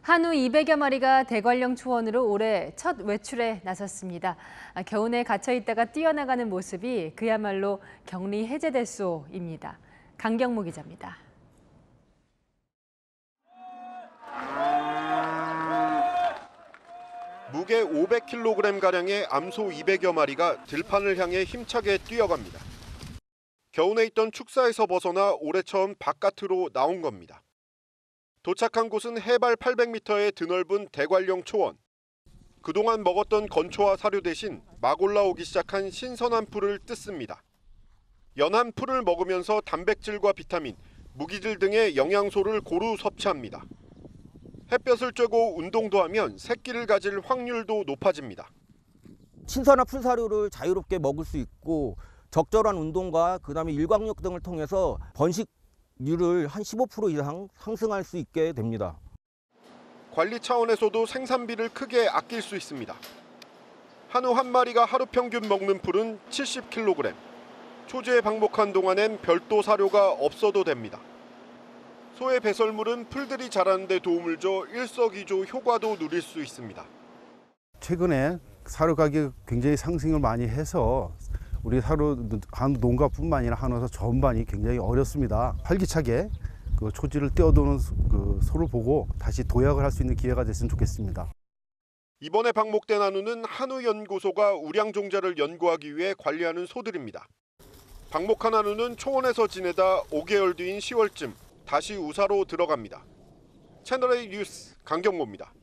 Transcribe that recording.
한우 200여 마리가 대관령 초원으로 올해 첫 외출에 나섰습니다. 겨우내 갇혀 있다가 뛰어나가는 모습이 그야말로 격리 해제됐소입니다. 강경무 기자입니다. 무게 500kg가량의 암소 200여 마리가 들판을 향해 힘차게 뛰어갑니다. 겨우내 있던 축사에서 벗어나 올해 처음 바깥으로 나온 겁니다. 도착한 곳은 해발 800m의 드넓은 대관령 초원. 그동안 먹었던 건초와 사료 대신 막 올라오기 시작한 신선한 풀을 뜯습니다. 연한 풀을 먹으면서 단백질과 비타민, 무기질 등의 영양소를 고루 섭취합니다. 햇볕을 쬐고 운동도 하면 새끼를 가질 확률도 높아집니다. 신선한 풀사료를 자유롭게 먹을 수 있고 적절한 운동과 그다음에 일광욕 등을 통해서 번식률을 한 15% 이상 상승할 수 있게 됩니다. 관리 차원에서도 생산비를 크게 아낄 수 있습니다. 한우 한 마리가 하루 평균 먹는 풀은 70kg. 초지에 방목한 동안엔 별도 사료가 없어도 됩니다. 소의 배설물은 풀들이 자라는 데 도움을 줘 일석이조 효과도 누릴 수 있습니다. 최근에 사료 가격 굉장히 상승을 많이 해서 우리 한우 농가뿐만 아니라 한우사 전반이 굉장히 어렵습니다. 활기차게 그 초지를 뛰어도는 그 소를 보고 다시 도약을 할 수 있는 기회가 됐으면 좋겠습니다. 이번에 방목된 한우는 한우연구소가 우량종자를 연구하기 위해 관리하는 소들입니다. 방목한 한우는 초원에서 지내다 5개월 뒤인 10월쯤 다시 우사로 들어갑니다. 채널A 뉴스 강경모입니다.